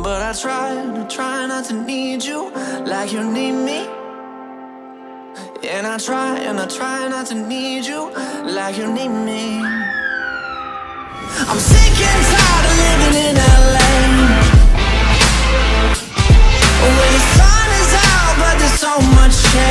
but I try not to need you like you need me. And I try not to need you like you need me. I'm sick and tired of living in LA, where the sun is out but there's so much shade.